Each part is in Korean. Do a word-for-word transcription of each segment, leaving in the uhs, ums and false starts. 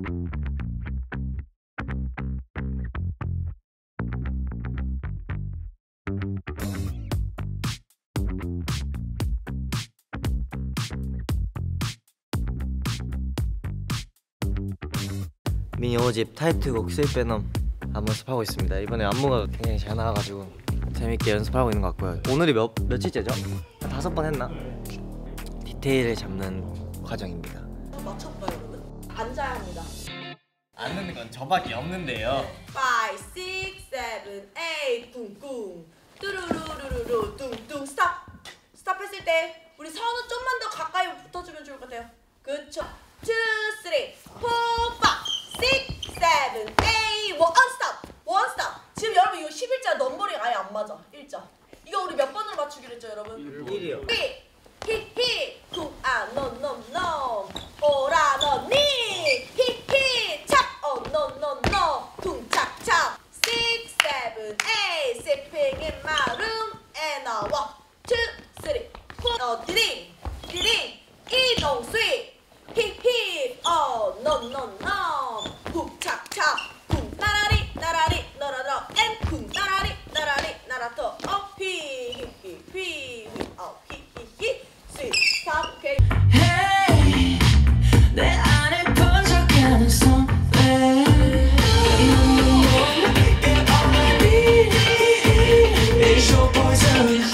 미니 오 집 타이틀곡 스윗 베놈 안무 연습하고 있습니다. 이번에 안무가 굉장히 잘 나와가지고 재밌게 연습하고 있는 것 같고요. 오늘이 몇, 며칠째죠? 다섯 번 했나? 디테일을 잡는 과정입니다. 맞춰봐요 여러분. 앉아야 합니다. 앉는 건 저밖에 없는데요. 오, 육, 칠, 팔 꿍꿍 뚜루루루루루 뚱뚱 스탑. 스탑 했을 때 우리 선우 좀만 더 가까이 붙어주면 좋을 것 같아요. 그쵸? 투, 쓰리, 포, 파 육, 칠, 팔 원 스탑! 원 스탑! 지금 여러분 이거 십 일자 넘버링 아예 안 맞아. 일자. 이거 우리 몇 번으로 맞추기로 했죠 여러분? 일이요. 히! 히히! 쿵아 노노노 오라 너니! 히히! 찹! 어 노노노 쿵찹찹 육, 칠, 팔 Sipping in my room and I walk two, three, four 어 디링! 디링! 이동 스윗! 히히! 어 노노노 쿵찹찹 쿵 따라리 따라리 너라너 앤 쿵 따라리 따라리 나라터 어 휘! 히히! 휘! 휘! 어 히히히! 스윗! 스탑! 오케이! Hey, 내 안에 번져가는 something. And all I need is your poison.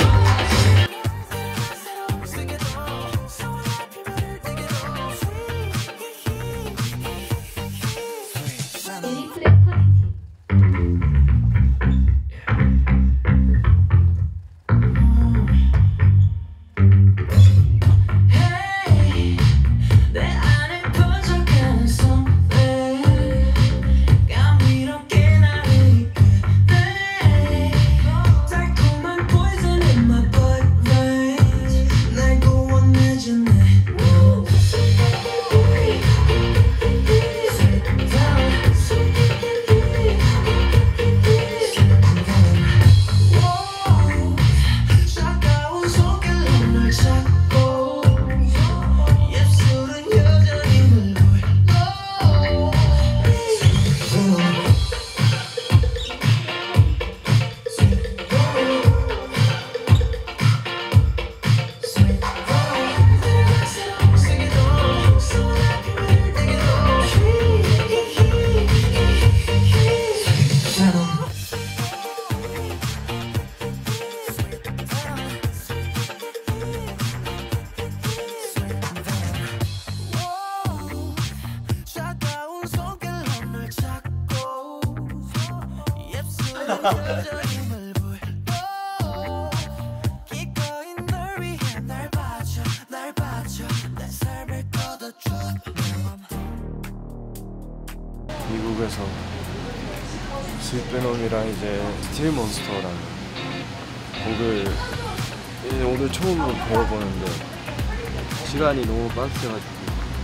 미국에서 스윗 베놈이랑 이제 스틸 몬스터라는 곡을 이제 오늘 처음으로 배워보는데 시간이 너무 빡세가지고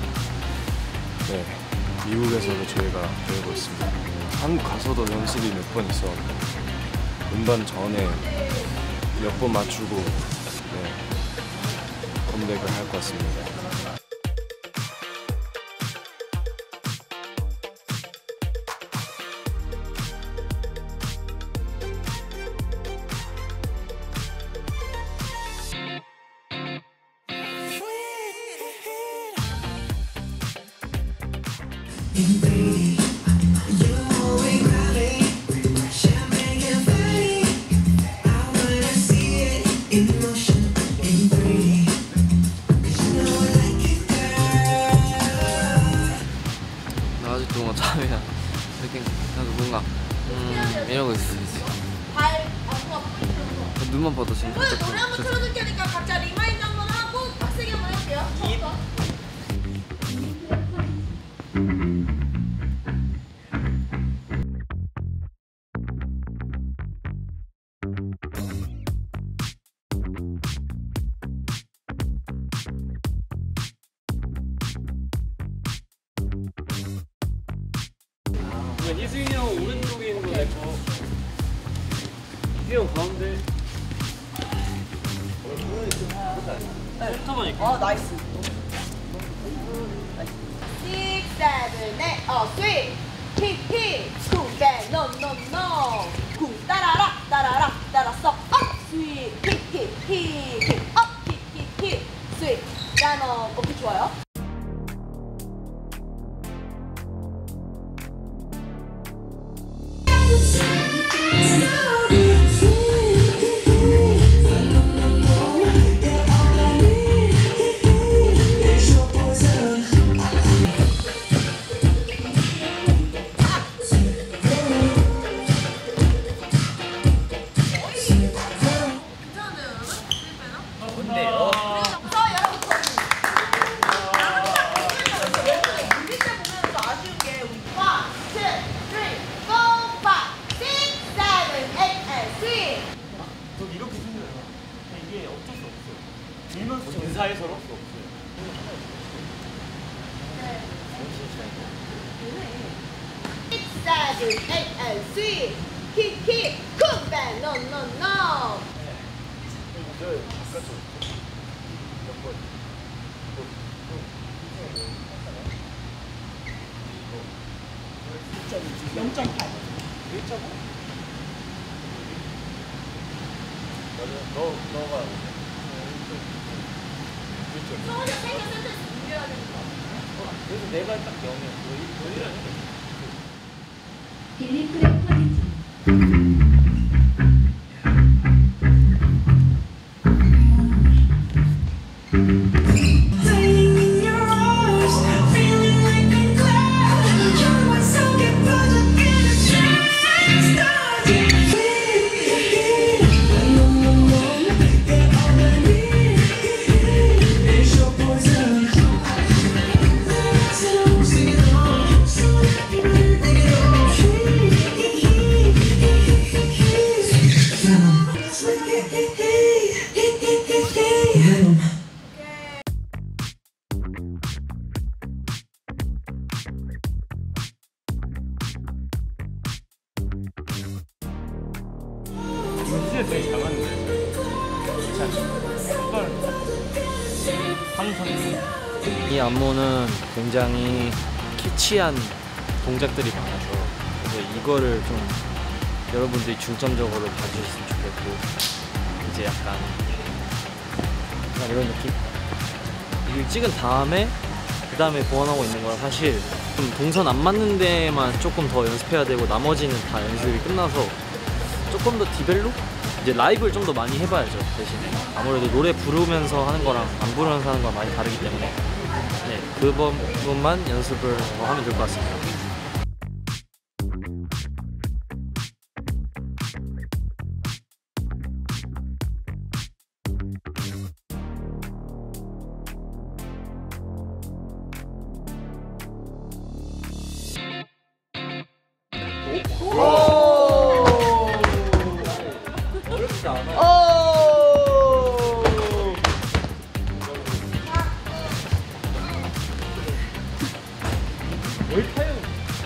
네 미국에서도 저희가 배우고 있습니다. 한국 가서도 연습이 몇 번 있어가지고 음반 전에 몇 번 맞추고 네, 컴백을 할 것 같습니다. 나 아직도 뭔가 잠이야. 이렇게 나도 뭔가 음 이러고 있어. 발 앞으로 눈만 봐도 지금 오늘 노래 한번 틀어줄 테니까 각자 리마인드 한번 하고 빡세게 한번 해볼게요. 처음부터. 이승이 형 오른쪽에 있는 거 내고 이승이 형 가운데 센터만 있고 아 나이스. 육, 칠, seven, eight, 어, three. 히, 히, 쿵, 배, no, no, no. 쿵, 따라라, 따라라, 따라서 up, sweet. 히, 히, 히, 히, up, 히, 히, 히, sweet. piano, 어떻게 좋아요? 인사에서로 없어요. six, seven, eight, and three. 히, 히, 쿵, 배, no, no, no. 영 점 팔. 일 점 오? 너, 너가 서울대 세개 센터에서 준비해야 되는 거. 그래서 내가 딱 영이야. 너 일 점 빌리프의 퀄리티 진짜 되게 잘맞는데 이 안무는 굉장히 키치한 동작들이 많아서 그래서 이거를 좀 여러분들이 중점적으로 봐주셨으면 좋겠고 이제 약간 약간 이런 느낌? 이걸 찍은 다음에 그 다음에 보완하고 있는 거라 사실 좀 동선 안 맞는 데만 조금 더 연습해야 되고 나머지는 다 연습이 끝나서 조금 더 디벨롭? 이제 라이브를 좀 더 많이 해봐야죠. 대신에 아무래도 노래 부르면서 하는 거랑 안 부르면서 하는 거랑 많이 다르기 때문에 네, 그 부분만 연습을 더 하면 될 것 같습니다. 어렵지 않아. 뭘 타요?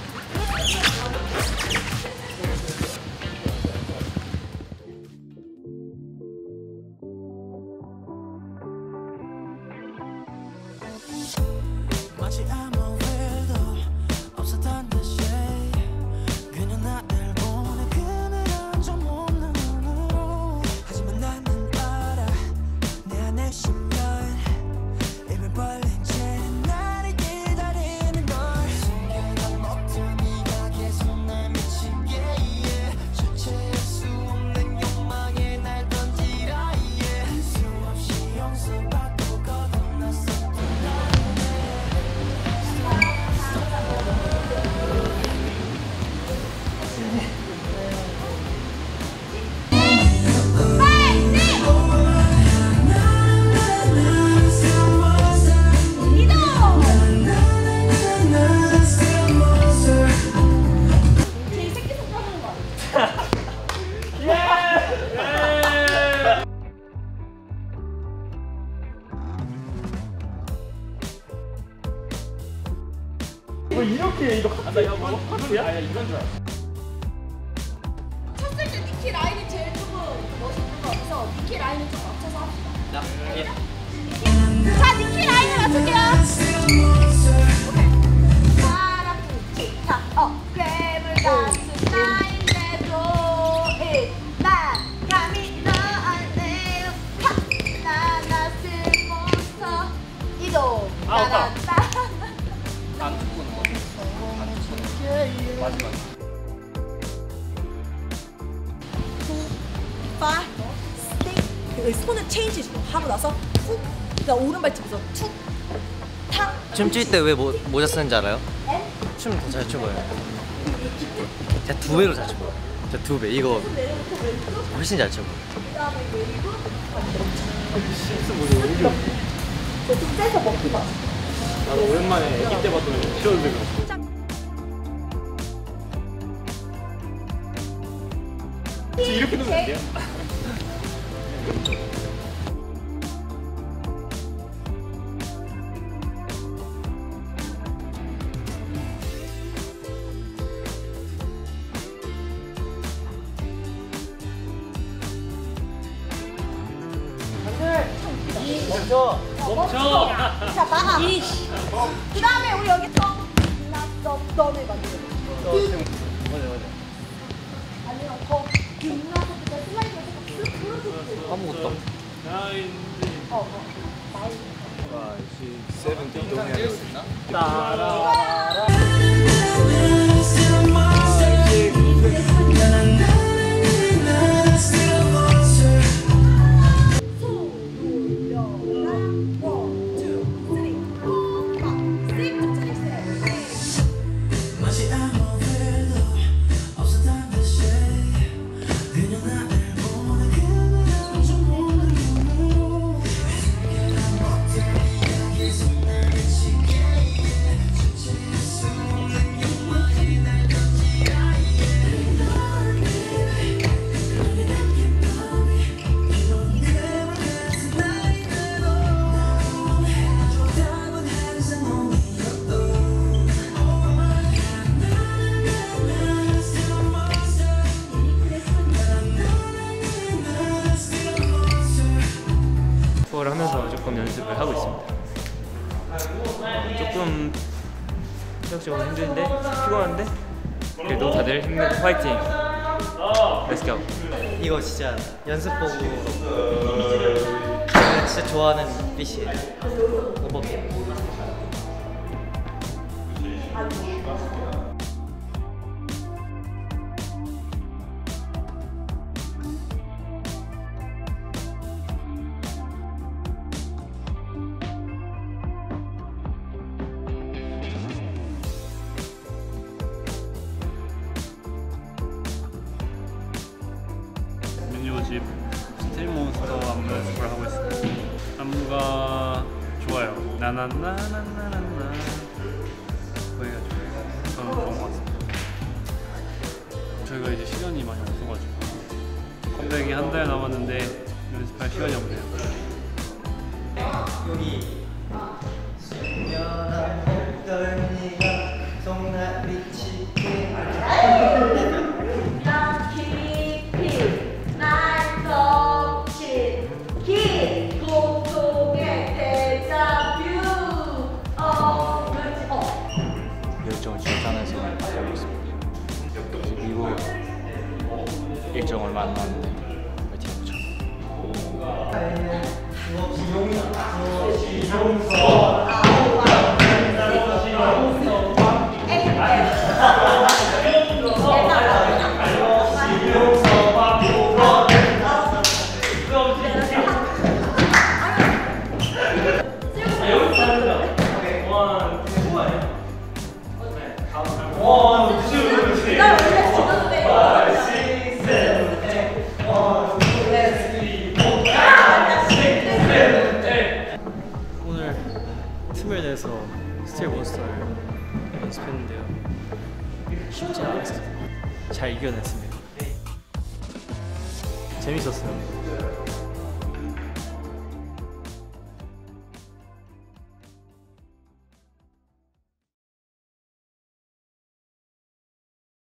마치 아무 일도 없었던 듯이 그냥 나를 보내 그늘은 좀 없는 눈으로 하지만 나는 알아 내 안에 십년 입을 벌린 채 나를 기다리는 걸 숨겨놓은 모든 네가 계속 날 미치게 yeah. 주체할 수 없는 욕망에 날 던지라 yeah. 수없이 용서받고 거듭났었던 제일 새끼손가락 하는 거 아니야? 뭐 이렇게 이거 아, 나 이거 뭐 하루야? 아야 이건 줄 알았어. 쳤을 때 니키 라인이 제일 조금 멋있는 거 같아서 니키 라인을 좀 맞춰서 합시다. 자, 니키 라인을 맞출게요. 오케이. 마지막. 파, 스틱. 손을 체인지 주고 하고 나서 훅. 그다음 오른발 짚어서 툭, 탁. 춤출 때 왜 모자 쓰는지 알아요? 춤 더 잘 추고요. 제가 두 배로 잘 추고요. 제가 두 배. 이거 훨씬 잘 추고. 좀 세서 먹기 봐. 나도 오랜만에 아기 때 봤던 시원들 같아. 이렇게 놓으면 안 돼요? 멈춰! 멈춰! 자, 나가. 그 다음에 우리 여기 더. 나, 너, 너네 만들어. 맞아 맞아. 아니면 더. 빛나서 그때 슬라이드에서 쓱 풀어주고. 아무것도. 어, 어. 나이. 세븐틴 이동해야 돼. 따라. 투어를 하면서 조금 연습을 하고 있습니다. 조금 체력적으로 힘든데 피곤한데 그래도 다들 힘내고 파이팅! Let's go! 이거 진짜 연습 보고 제가 진짜 좋아하는 빛이에요. 오버핏. 요집 스틸몬스터 안무 연습을 하고 있습니다. 안무가 좋아요. 나나나나나나나 거기가 좋아요. 저는 좋은 것 같습니다. 저희가 이제 시간이 많이 없어가지고 컴백이 한 달 남았는데 연습할 시간이 없네요. 여기 수면한 목덜미가 송나리 치게 난 깊이 날 덮친 긴 고통의 데자뷰. 어, 그렇지. 어. 일정을 출산해서 하고 있습니다. 미국 일정 얼마 안 남았는데 파이팅 해보죠. 오늘 틈을 내서 스틸몬스터를 연습했는데요. 쉽지 않았어요. 잘 이겨냈습니다. 재밌었어요.